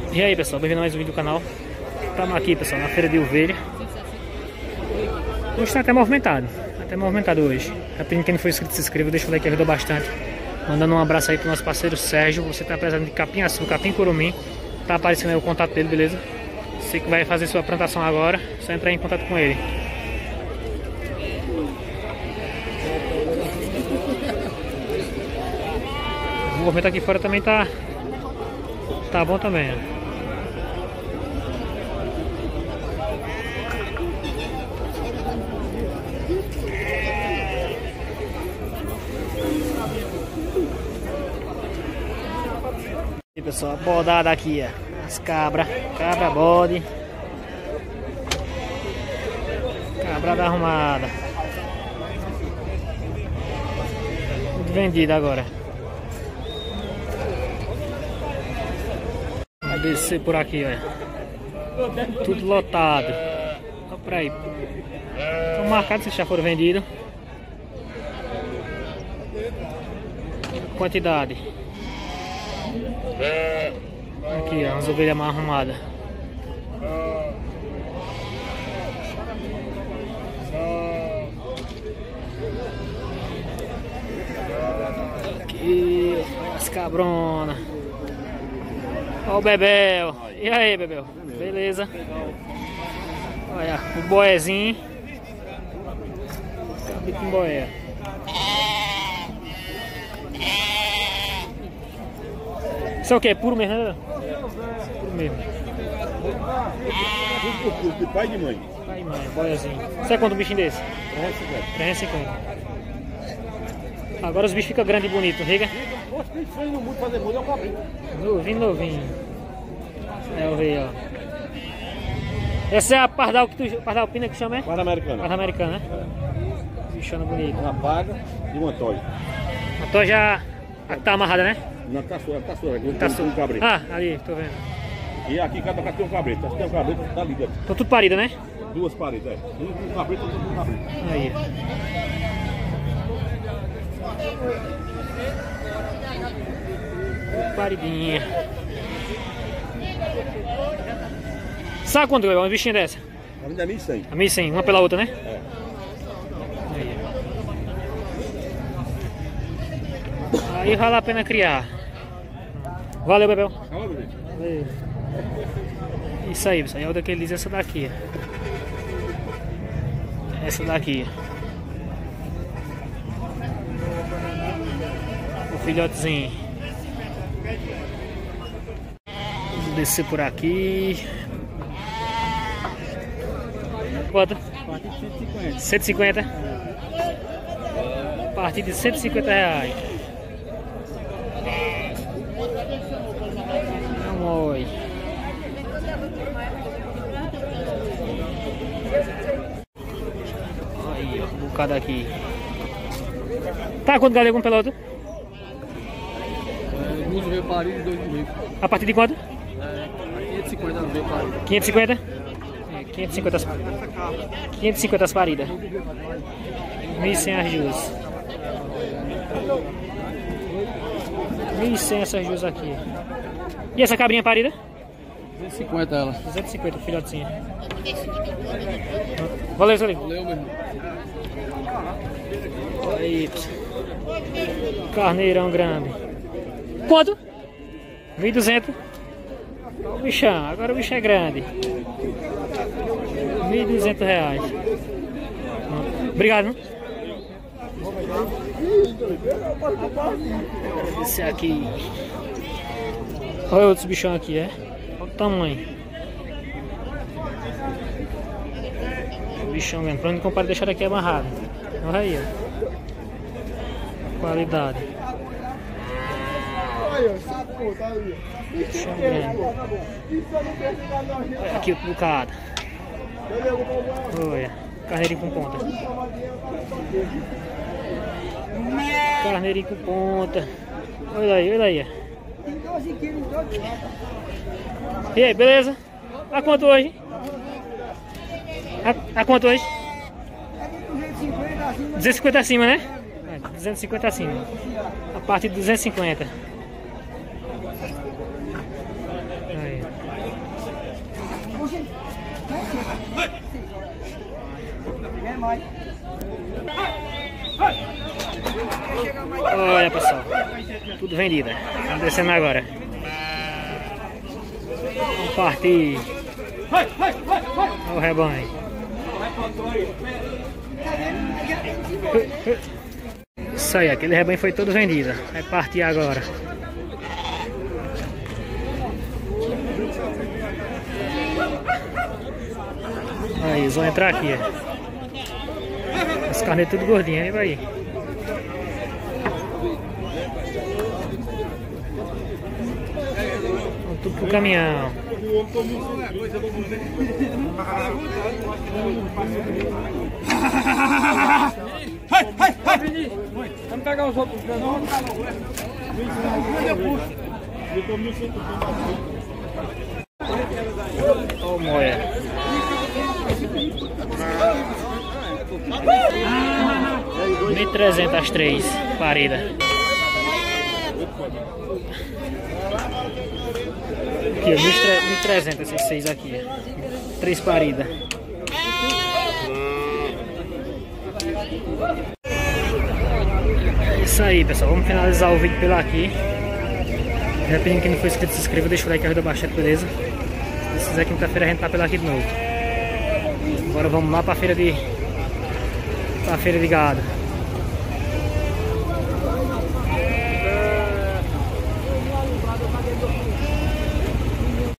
E aí pessoal, bem-vindo a mais um vídeo do canal. Estamos aqui pessoal, na feira de ovelha. Hoje está até movimentado hoje. Rapidinho, quem não foi inscrito se inscreva, deixa o like, ajuda bastante. Mandando um abraço aí pro nosso parceiro Sérgio. Você está precisando de capim açúcar, capim curumim. Tá aparecendo aí o contato dele, beleza? Você que vai fazer sua plantação agora, só entrar em contato com ele. O movimento aqui fora também tá bom também, ó. E pessoal, bodada aqui, ó. As cabra bode. Cabrada arrumada. Tudo vendido agora. Vai descer por aqui, ó. Tudo lotado. Olha por aí. Estão marcados se já foram vendidos. Quantidade. Aqui, ó, as ovelhas mais arrumadas. Aqui, as cabronas. Olha o Bebel. E aí, Bebel? Beleza? Olha, o boezinho. Cabe com boé. Isso é o que? É puro mesmo, né? Puro mesmo. De pai e de mãe. Pai e mãe, boiazinho. Você é quanto um bichinho desse? 350. Agora os bichos ficam grandes e bonitos, riga? Os bichos não muito fazer muito, é um cabrito. Novinho. É o rei, ó. Essa é a pardalpina que chama, é? Panamericana. Panamericana, né? Bichona bonita. Uma paga e uma toia. A toia já tá amarrada, né? Não, tá suave, aqui Tá tem um cabrito. Ah, ali, tô vendo. E aqui cada casa tem um cabrito. Se tem um cabrito, tá ligado. Tô tudo parida, né? Duas paredes, é. Um cabrito, outro com um cabrito. Aí. Paridinha. Sabe quanto é uma bichinha dessa? A minha é 1.100. A 1.100, uma pela outra, né? É. Aí vale a pena criar. Valeu, Bebel. Valeu. Isso aí, pessoal. E a outra que ele diz é essa daqui. Essa daqui. O filhotezinho. Vou descer por aqui. Quanto? A partir de 150. 150? A partir de 150 reais. Oi. Aí, ó, um bocado aqui. Tá, quanto galego um peloto? Duas veio parido e 2.000. A partir de quanto? 550 veio parido. 550? É, 550 as paridas. 1.100 as duas. 1.100 essas duas aqui. E essa cabrinha parida? 250 ela. 250, filhotezinha. Valeu, Solinho. Valeu, meu irmão. Aí, carneirão grande. Quanto? 1.200. O bichão, agora o bicho é grande. 1.200 reais. Obrigado. Esse aqui. Olha outros bichão aqui, é? Olha o tamanho. O bichão grande. Pra onde comprar, deixar aqui amarrado. Olha aí, ó. Qualidade. Bichão grande. Olha aqui o bocado. Olha. Carneirinho com ponta. Carneirinho com ponta. Olha aí. E aí, beleza? A quanto hoje? A quanto hoje? 250 acima, né? 250 acima. A partir de 250. Aí. Olha, pessoal, tudo vendida. Vamos descendo agora. Vamos partir. Olha o rebanho. Isso aí, aquele rebanho foi todo vendido. Vai partir agora. Aí, eles vão entrar aqui. As carnes tudo gordinhas, hein, vai. Vão tudo pro caminhão. Vamos pegar os outros. Ô, moia. R$1.300 as 3 paridas. Aqui, 1.300 esses 6 aqui. 3 paridas. É isso aí, pessoal. Vamos finalizar o vídeo pelo aqui. Repetindo, quem não for inscrito, se inscreva, deixa o like, ajuda bastante, beleza? Se quiser, quinta-feira a gente tá pelo aqui de novo. Agora vamos lá pra feira de gado.